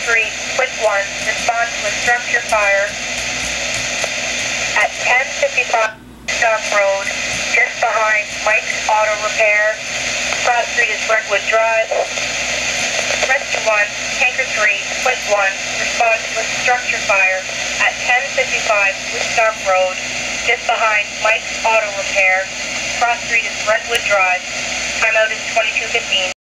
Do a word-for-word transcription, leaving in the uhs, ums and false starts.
three, Quick one, respond to a structure fire at ten fifty-five Woodstock Road, just behind Mike's Auto Repair. Cross Street is Redwood Drive. Rescue one, Tanker three, Quick one, respond to a structure fire at ten fifty-five Woodstock Road, just behind Mike's Auto Repair. Cross Street is Redwood Drive. Timeout is twenty-two fifteen.